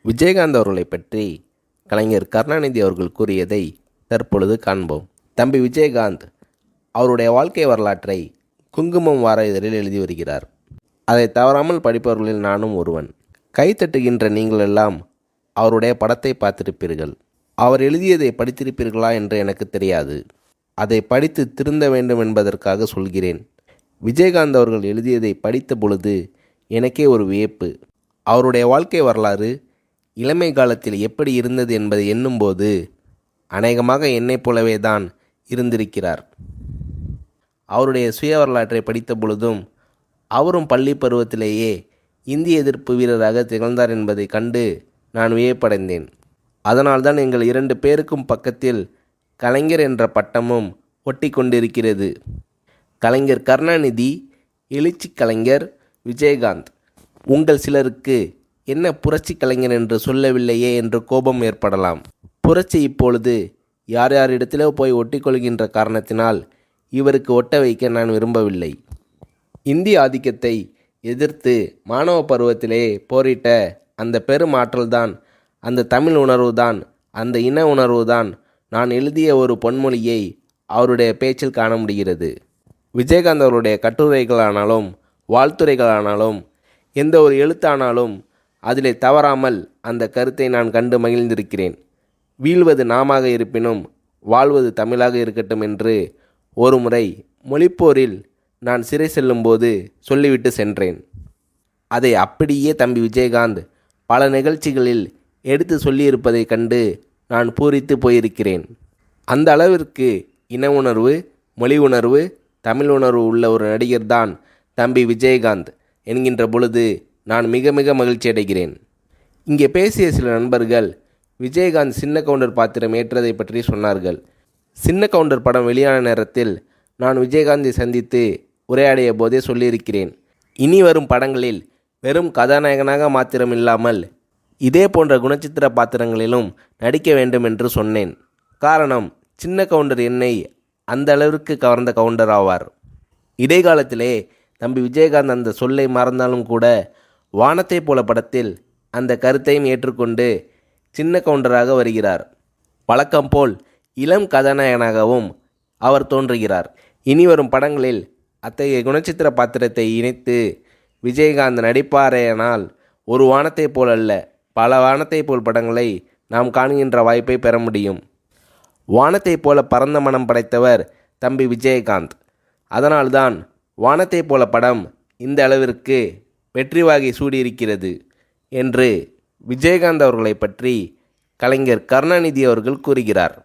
விஜயகாந்த் அவர்களை பற்றி கலைஞர் கருணாநிதி அவர்கள் கூறியதை தற்பொழுது காண்போம். தம்பி விஜயகாந்த் அவருடைய வாழ்க்கை வரலாற்றை குங்குமம் வார இதழில் எழுதி வருகிறார். அதை தவறாமல் படிப்பவர்களில் நானும் ஒருவன். கைத்தட்டுகின்ற நீங்கள் எல்லாம் அவருடைய படத்தை பார்த்திருப்பீர்கள். அவர் எழுதியதை படித்திருப்பீர்களா என்று எனக்கு தெரியாது. அதை படித்து திருந்த வேண்டும் என்பதற்காக சொல்கிறேன். விஜயகாந்த் அவர்கள் எழுதியதை படித்த பொழுது எனக்கே ஒரு வியப்பு. அவருடைய வாழ்க்கை வரலாறு இளமை காலத்தில் எப்படி இருந்தது என்பதை எண்ணும்போது அநேகமாக என்னைப் போலவே தான் இருந்திருக்கிறார். அவருடைய சுய வரலாற்றை படித்த பொழுதும் அவரும் பள்ளி பருவத்திலேயே இந்திய எதிர்ப்பு வீரராக திகழ்ந்தார் என்பதை கண்டு நான் வியப்படைந்தேன். அதனால்தான் எங்கள் 2 பேருக்கும் பக்கத்தில் கலைஞர் என்ற பட்டமும் ஒட்டி கொண்டிருக்கிறது. கலைஞர் கருணாநிதி, எழுச்சி கலைஞர் விஜயகாந்த். உங்கள் சிலருக்கு என்ன புரட்சி கலைஞர் என்று சொல்லவில்லையே என்று கோபம் ஏற்படலாம். புரட்சி இப்பொழுது யார் யாரிடத்திலோ போய் ஒட்டிக்கொள்கின்ற காரணத்தினால் இவருக்கு ஒட்ட வைக்க நான் விரும்பவில்லை. இந்திய ஆதிக்கத்தை எதிர்த்து மாணவ பருவத்திலே போரிட்ட அந்த பெரும் ஆற்றல்தான், அந்த தமிழ் உணர்வுதான், அந்த இன உணர்வுதான் நான் எழுதிய ஒரு பொன்மொழியை அவருடைய பேச்சில் காண முடிகிறது. விஜயகாந்த் அவருடைய கட்டுரைகளானாலும் வாழ்த்துரைகளானாலும் எந்த ஒரு எழுத்தானாலும் அதிலே தவறாமல் அந்த கருத்தை நான் கண்டு மகிழ்ந்திருக்கிறேன். வீழ்வது நாமாக இருப்பினும் வாழ்வது தமிழாக இருக்கட்டும் என்று ஒரு முறை மொழிப்போரில் நான் சிறை செல்லும்போது சொல்லிவிட்டு சென்றேன். அதை அப்படியே தம்பி விஜயகாந்த் பல நிகழ்ச்சிகளில் எடுத்து சொல்லியிருப்பதை கண்டு நான் பூரித்து போயிருக்கிறேன். அந்த அளவிற்கு இன உணர்வு, மொழி உணர்வு, தமிழ் உணர்வு உள்ள ஒரு நடிகர் தான் தம்பி விஜயகாந்த் என்கின்ற பொழுது நான் மிக மிக மகிழ்ச்சி அடைகிறேன். இங்கே பேசிய சில நண்பர்கள் விஜயகாந்த் சின்ன கவுண்டர் பாத்திரம் ஏற்றதை பற்றி சொன்னார்கள். சின்ன கவுண்டர் படம் வெளியான நேரத்தில் நான் விஜயகாந்தை சந்தித்து உரையாடிய போதே சொல்லியிருக்கிறேன். இனி வரும் படங்களில் வெறும் கதாநாயகனாக மாத்திரம் இல்லாமல் இதே போன்ற குணச்சித்திர பாத்திரங்களிலும் நடிக்க வேண்டும் என்று சொன்னேன். காரணம், சின்ன கவுண்டர் என்னை அந்த அளவிற்கு கவர்ந்த கவுண்டர் ஆவார். இடைக்காலத்திலே தம்பி விஜயகாந்த் அந்த சொல்லை மறந்தாலும் கூட வானத்தை போல படத்தில் அந்த கருத்தையும் ஏற்றுக்கொண்டு சின்ன கவுண்டராக வருகிறார். வழக்கம் போல் இளம் கதாநாயகனாகவும் அவர் தோன்றுகிறார். இனி வரும் படங்களில் அத்தகைய குணச்சித்திர பாத்திரத்தை இணைத்து விஜயகாந்த் நடிப்பாரேனால் ஒரு வானத்தை போல் அல்ல, பல வானத்தை போல் படங்களை நாம் காண்கின்ற வாய்ப்பை பெற முடியும். வானத்தை போல பரந்த மனம் படைத்தவர் தம்பி விஜயகாந்த். அதனால்தான் வானத்தை போல படம் இந்த அளவிற்கு வெற்றி வாகை சூடியிருக்கிறது என்று விஜயகாந்த் அவர்களை பற்றி கலைஞர் கருணாநிதி அவர்கள் கூறுகிறார்.